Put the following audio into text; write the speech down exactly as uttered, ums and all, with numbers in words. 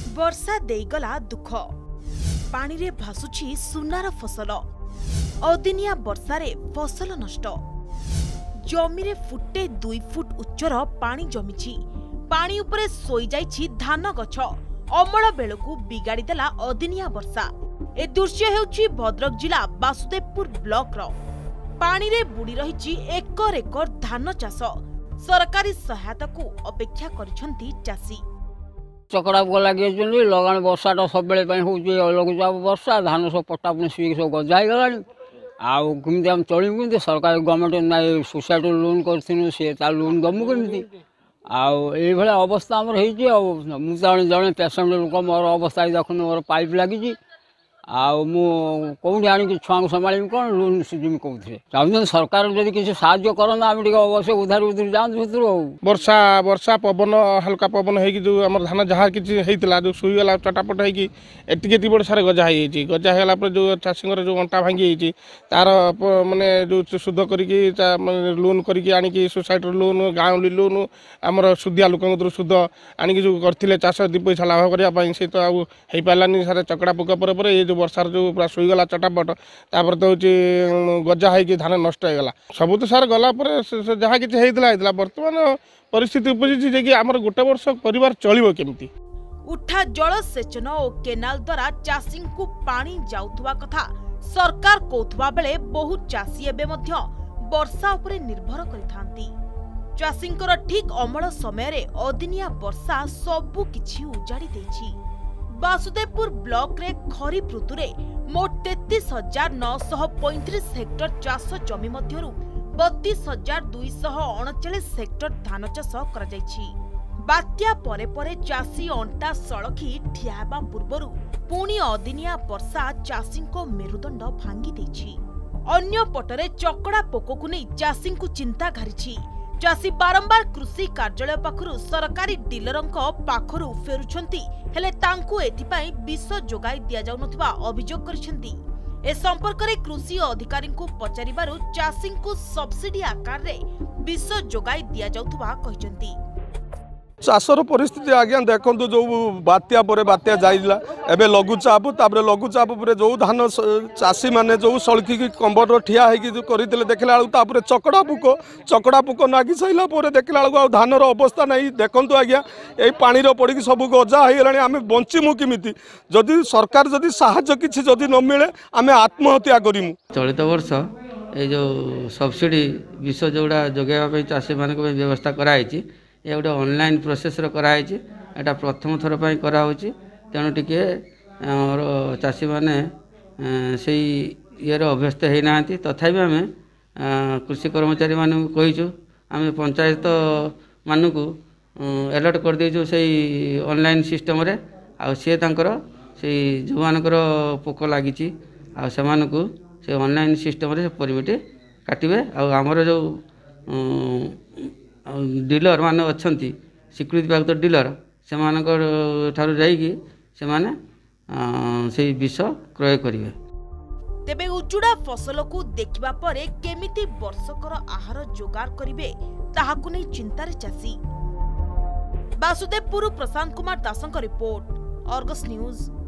वर्षा देईगला दुख पानी रे भासुची सुनार फसल अदिनिया वर्षारे फसल नष्ट जमी रे फुटे दुई फुट उच्चर पानी जमिछि पानी उपरे सोई जाइछि धान गछ अमल बेलकु बिगाड़ी देला अदिनिया वर्षा। ए दृश्य हेउछि भद्रक जिला वासुदेवपुर ब्लॉक रो पानी रे बुड़ी रहिछि एकर एकर धान चाष सरकारी सहायता को अपेक्षा करिसंती चासी। चकड़ा पुक लगे लगाण वर्षाटा सब लघुचाप वर्षा धान सब पट्टा पुणी सुई सब गजा हो गला आमती आम चलू सरकार गवर्नमेंट ना सोसाइटी लोन कर सी लोन दमु कमी आई अवस्था आमर हो जड़े पेसेंट लोक मोर अवस्था देखुन मोर पाइप लगी कौटी आनी छुआ संभाली कौन लोन सुझी कौन चाहते सरकार जब किसी साहय करना आम अवश्य उधार उधार जाऊँ भर वर्षा वर्षा पवन हल्का पवन हो जो आम धान जहाँ किसी होता जो शुईगला चटापट होती बड़ सारे गजा हो गजा होगा जो चाषी जो अंटा भांगी तार माने जो सुध कर लोन करी सोसाइटी लोन गाँवली लोन आमर सुदिया लोक सुध आनिक जो करते चाष दी पैसा लाभ करने से तो आउ हो पारानी सारे चकड़ा पुक पर ये जो वर्षार जो पूरा शुईगला चटापट तापर तो हूँ गजा हो धान नष्ट होगा सब तो सार गला जहाँ किसी होता बर्तमान परिस्थिति उपजी जे कि आमर गोटे वर्ष परिवार चलिबो केमती। उठा जल सेचन और केनाल द्वारा चाषी को पानी जाउथुवा कथा सरकार कहथुवा बेले बहुत चाषी एबे मध्य वर्षा उपरे निर्भर करिथांती। चाषींकर ठीक अमल समय रे अदिनिया वर्षा सबु किछि उजाड़ी देछि। वासुदेवपुर ब्लॉक रे खरीफ ऋतु रे मोट तैंतीस हजार नौ सौ पैंतीस हेक्टर चाष जमी मध्यरु बत्तीस हजार दुई सौ अड़चाश हेक्टर धान चाष करा जायछि। बात्या परे परे चाषी अंटा सड़खी ठिया हेबा पूर्वरु पुणी अदिनिया वर्षा चाषी को मेरुदंड भांगी देछि। अन्य पटरे चकड़ा पोककु नै चाषी को चिंता घारिछि। चाषी बारंबार कृषि कार्यालय पाखरु सरकारी डीलरंको पाखरु फेरुछंती हेले तांकु एथिपाई विष जोगाई दिया जाउ नथबा अभियोग करिसेंती। ए संपर्क रे कृषि अधिकारी को पचारिबारु चाषी को सब्सिडी आकार रे विष जोगाई दिया जाउथबा कहिसेंती। चाषर परिस्थिति आज्ञा देखो जो बात्या पर बात्या जाइला एबे लघुचाप तापर लघुचाप पर जो धान चाषी माने जो सड़की कंबर ठिया हो करते देखला तापर चकड़ा पुक चकड़ा पुक नागी साइला देखला धानर अवस्था नहीं देखु आज्ञा यही पानी पड़ सब गजा हो गला आम बंचीमु किमिति जदि सरकार जदि साहाय्य किछि जदि न मिले आम आत्महत्या करिमु। चलित वर्ष ये जो सब्सिडी विष जोड़ा जोगाइबा चाषी मान व्यवस्था कराई ये गोटे ऑनलाइन प्रोसेस कराई एटा प्रथम थर पर कराऊँच तेणु टिके चाषी मैंने से ये अभ्यस्त होना तथापि आम कृषि कर्मचारी मानू कहीचु आम पंचायत मानू अलर्ट कर देचु से ऑनलाइन सिस्टम रे आ सी से जो मानकर पोक लगी से ऑनलाइन सिस्टम रे परमिट काटे आमर जो डीलर माने अच्छी स्वीकृति प्राप्त डीलर से ठारू जाइकी से माने से विष क्रय करिवे। तेबे उजुड़ा फसल को देखिबा परे केमिति वर्षकर आहार जोगार करिवे ताहाकु नै चिंतारे चासी। वासुदेवपुर प्रशांत कुमार दासंक रिपोर्ट, अर्गस न्यूज।